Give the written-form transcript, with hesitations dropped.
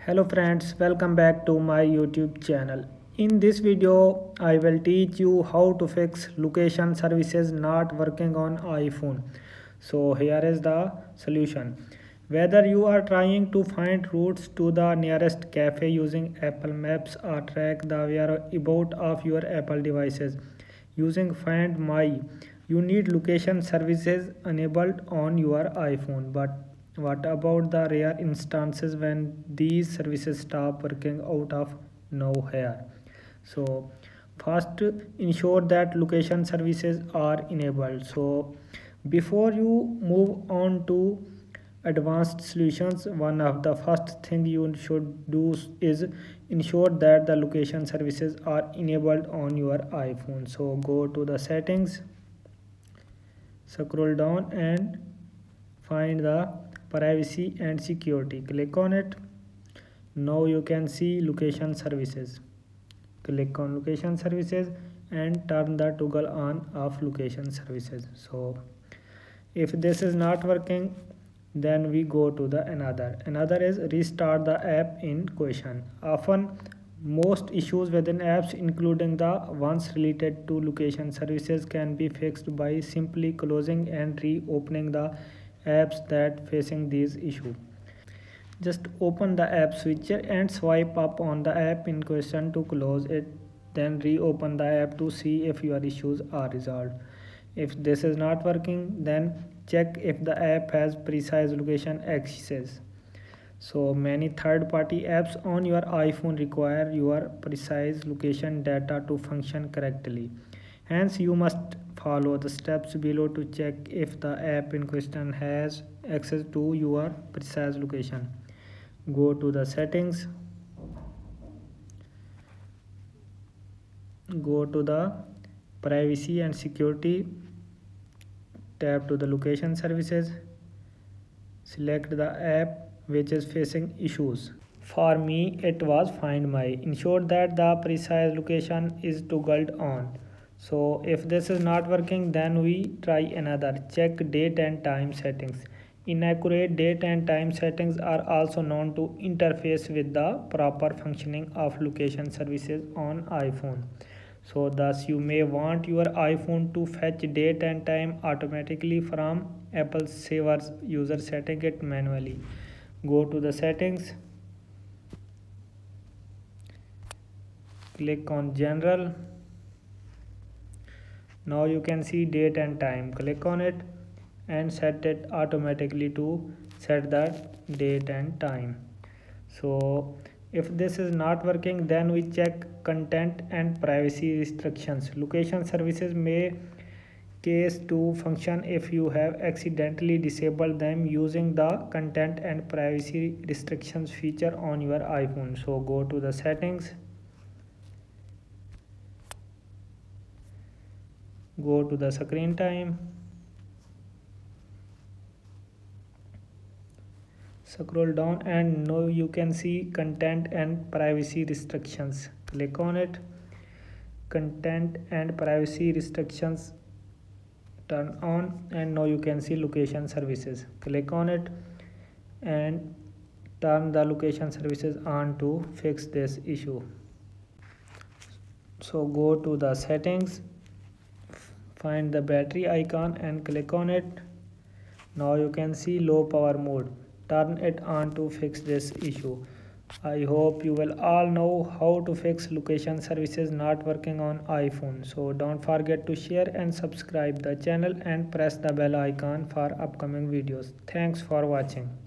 Hello friends, welcome back to my YouTube channel. In this video, I will teach you how to fix location services not working on iPhone. So here is the solution. Whether you are trying to find routes to the nearest cafe using Apple Maps or track the whereabouts of your Apple devices using Find My, you need location services enabled on your iPhone. But what about the rare instances when these services stop working out of nowhere? So first, ensure that location services are enabled. So before you move on to advanced solutions, one of the first thing you should do is ensure that the location services are enabled on your iPhone. So go to the settings, scroll down and find the privacy and security. Click on it. Now you can see location services. Click on location services and turn the toggle on of location services. So if this is not working, then we go to the another is restart the app in question. Often most issues within apps, including the ones related to location services, can be fixed by simply closing and reopening the apps that facing these issues. Just open the app switcher and swipe up on the app in question to close it, then reopen the app to see if your issues are resolved. If this is not working, then check if the app has precise location access. So many third-party apps on your iPhone require your precise location data to function correctly. Hence, you must follow the steps below to check if the app in question has access to your precise location. Go to the settings, go to the privacy and security, tap to the location services, select the app which is facing issues. For me, it was Find My. Ensure that the precise location is toggled on. So if this is not working, then we try another. Check date and time settings. Inaccurate date and time settings are also known to interface with the proper functioning of location services on iPhone. So thus you may want your iPhone to fetch date and time automatically from Apple servers user setting it manually. Go to the settings, click on general. Now you can see date and time. Click on it and set it automatically to set the date and time. So if this is not working, then we check content and privacy restrictions. Location services may case to function if you have accidentally disabled them using the content and privacy restrictions feature on your iPhone. So go to the settings, go to the screen time, scroll down and now you can see content and privacy restrictions. Click on it. Content and privacy restrictions turn on and now you can see location services. Click on it and turn the location services on to fix this issue. So go to the settings, find the battery icon and click on it. Now you can see low power mode. Turn it on to fix this issue. I hope you will all know how to fix location services not working on iPhone. So don't forget to share and subscribe the channel and press the bell icon for upcoming videos. Thanks for watching.